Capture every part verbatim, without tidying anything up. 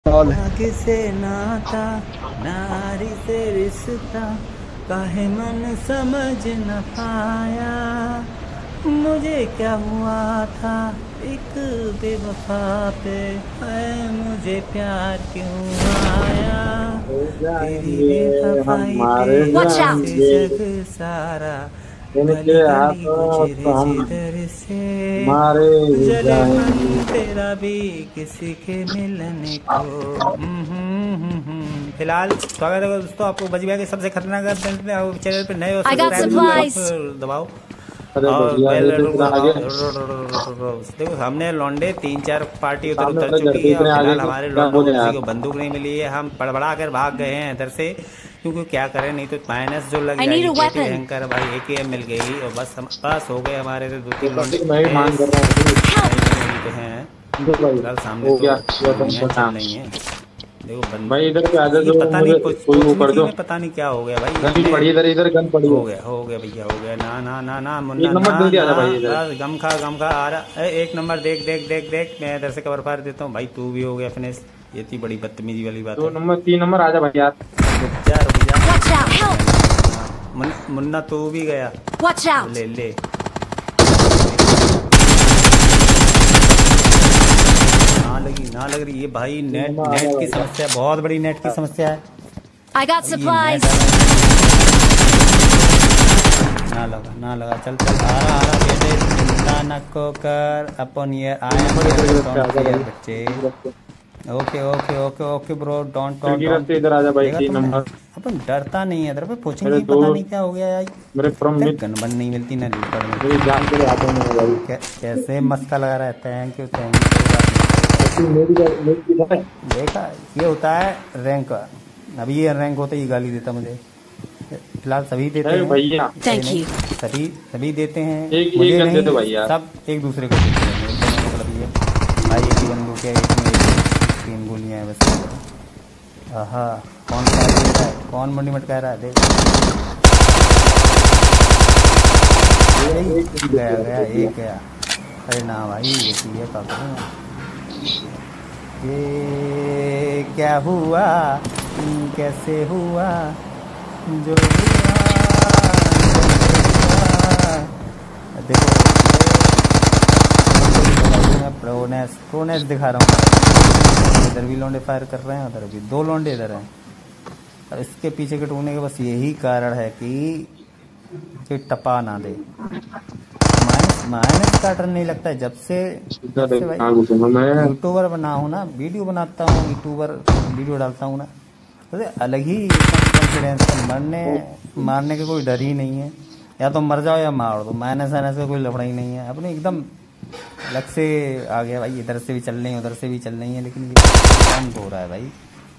किसे नाता नारी से रिश्ता काहे मन समझ न पाया। मुझे क्या हुआ था एक बेवफा पे, है मुझे प्यार क्यों आया। हो तेरी जाएंगे बेवफाई पे हमारे ऐसे जाएंगे जग सारा, इनके गली गली हाथों तो गुजरे हम जिधर से, मारे जले जाएंगे। मन तेरा भी किसी के मिलने को। हम्म, हम्म, हम्म, हम्म। फिलहाल स्वागत है दोस्तों, आपको बजबिया के सबसे खतरनाक चैनल पे नए हो I got सब्सक्राइब supplies. दबाओ अरे और भैया बेल ये तो इतना आगे दबाओ। देखो हमने लौंडे तीन चार पार्टी उधर सामने उतर वाले घर चुकी पे है और इतने आगे फिलहाल हमारे क्या लौंडों को बोले किसी यार। को बंदूक नहीं मिली है। हम बड़बड़ा कर भाग गए हैं इधर से, क्योंकि क्या करें, नहीं तो माइनस जो लग I need जाएगी a पेटी weapon. भयंकर। भाई एक ही मिल गई और बस हम पास हो गए। हमारे से दो तो तीन तब लौंडे भी मैं ही मांग ऐस कर रहा हूँ भाई। Help! नहीं नहीं तो हैं। तो भाई फिलहाल सामने हो तो गया ये तो गोलियां चल बता। रही हैं। देखो बंद, भाई इधर पे आ जा ये जो पता नहीं मुझे पोच कोई वो कर पोचनिकी दो। में पता नहीं क्या हो गया भाई गन इतने। पड़ी इधर इधर गन पड़ी हो है। गया हो गया भैया हो गया। ना ना ना ना एक मुन्ना ना नंबर जल्दी आ ना, जा भाई इधर। बस गम खा गम खा आ रहा। ए, एक नंबर देख देख देख देख, मैं इधर से कवर फायर देता हूँ भाई। तू भी हो गया फिनिश। ये थी बड़ी बदतमीजी वाली बात दो है। नंबर तीन नंबर आ जा भाई यार। रुक जा रुक जा। Watch out! Help! हाँ, मुन, मुन्ना तू भी गया। Watch out! ले ले। ना लगी ना लग रही ये भाई। तीन नेट नंबर आ जा नेट की भाई समस्या, बहुत बड़ी नेट की समस्या है। I got अब ये नेट supplies. ना लगा ना लगा। चल चल आ रहा आ रहा बेटे, चिंता न को कर। अपन ये आया नंबर इधर की तरफ से आ जा फियर भाई। बच्चे। Okay okay okay okay bro, don't don't खिड़की रास्ते डोंट। से इधर आ जा भाई देखा तीन तुमने, नंबर। अपन डरता नहीं है इधर पे मेरे पूछेंगे। दो पता नहीं क्या हो गया यार। मेरे फ्रॉम तेरे मिड गन बन नहीं मिलती ना लीपर मेरी मिलती। जान के लिए आता नहीं है भाई। कै, कैसे मस्का लगा रहा है। थैंक यू थैंक यू, कोई बात नहीं। ऐसी मेरी मेरी किधर है। देखा ये होता है रैंक। अभी ये रैंक होते ही गाली देता मुझे। फिलहाल सभी देते अरे हैं। भैया ऐसे Thank नहीं, you. सभी सभी देते हैं। एक एक मुझे गन दे नहीं, दो भाई यार। सब एक दूसरे को देते हैं। मेरे कहने का मतलब ये भाई, एक ही बंदूक है, एक में एक तीन गोलियां हैं बस। आहा, कौन कह रहा है, कौन मंडी मटका रहा है। देख एक गया गया एक गया। अरे ना भाई ये है पापा। ये क्या हुआ कैसे हुआ जो हुआ, देखो मैं प्रोनेस प्रोनेस दिखा रहा हूँ। इधर भी लौंडे फायर कर रहे हैं, उधर भी दो लौंडे इधर हैं। और इसके पीछे के टूटने का बस यही कारण है कि कोई टपा ना दे। माइनस माइनस का डर नहीं लगता है जब से जब से भाई मैं यूट्यूबर बना हूँ ना, वीडियो बनाता हूँ, यूट्यूबर वीडियो डालता हूँ ना, तो अलग ही कॉन्फिडेंस है। मरने मारने का कोई डर ही नहीं है। या तो मर जाओ या मार दो, माइनस आने से कोई लफड़ा ही नहीं है। अपने एकदम अलग से आ गया भाई। इधर से भी चल रही है उधर से भी चल रही है, लेकिन ये बंद हो रहा है भाई।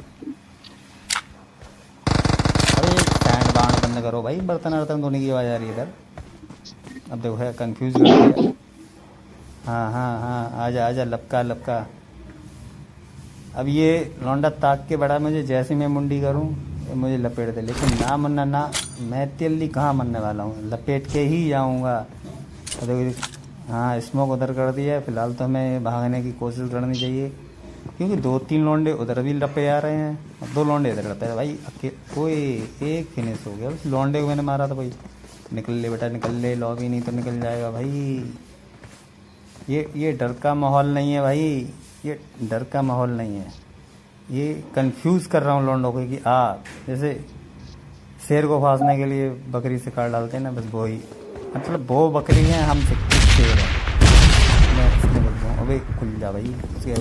अरे स्टैंड बाउंड बंद करो भाई, बर्तन वर्तन धोने की आवाज आ रही है इधर। अब देखो है कंफ्यूज कर दिया। हाँ हाँ हाँ आजा आजा, लपका लपका। अब ये लौंडा ताक के बड़ा मुझे, जैसे मैं मुंडी करूँ मुझे लपेट दे। लेकिन ना मरना ना, मैं तेली कहाँ मरने वाला हूँ, लपेट के ही जाऊँगा। देखो हाँ स्मोक उधर कर दिया है। फिलहाल तो हमें भागने की कोशिश करनी चाहिए, क्योंकि दो तीन लौंडे उधर भी लपे आ रहे हैं और दो लौंडे इधर लपे हैं भाई। कोई एक फिनिश हो गया उस लौंडे को मैंने मारा था भाई। निकल ले बेटा निकल ले, लॉबी नहीं तो निकल जाएगा भाई। ये ये डर का माहौल नहीं है भाई, ये डर का माहौल नहीं है। ये कंफ्यूज कर रहा हूँ लौंडों को कि आ, जैसे शेर को फांसने के लिए बकरी से काट डालते हैं ना, बस वो ही। मतलब वो बकरी हैं, हम शेर हैं। मैं इसमें बोलता हूँ अबे खुल जा भाई।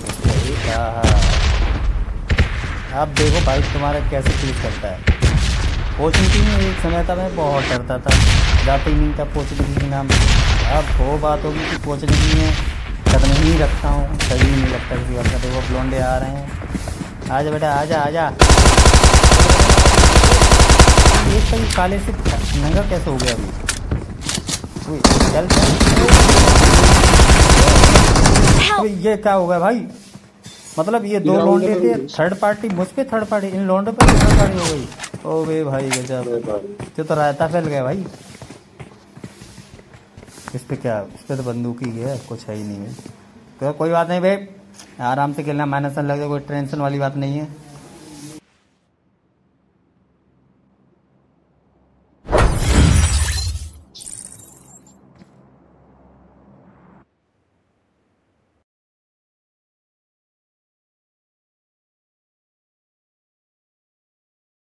आप देखो भाई तुम्हारा कैसे क्लिक करता है। पोचनिकी में एक समय था मैं बहुत डरता था, जाते ही नहीं था पोचनिकी के नाम। अब वो बात होगी कि पोचनिकी में कदम ही रखता हूँ, सही नहीं लगता किसी बात का। देखो लौंडे आ रहे हैं, आजा बेटा आजा आजा। ये कहीं काले से नंगा कैसे हो गया अभी। चल चल, ये क्या हो गया भाई। मतलब ये दो लौंडे थे, थर्ड पार्टी मुझ पे, थर्ड पार्टी इन लौंडे पर थर्ड पार्टी हो गई। ओ वे भाई गजब, जो तो रायता फैल गया भाई। इस पे क्या, इस पे तो बंदूक ही है, कुछ है ही नहीं है। तो कोई बात नहीं भाई, आराम से खेलना, माइनस लग जाए, कोई टेंशन वाली बात नहीं है।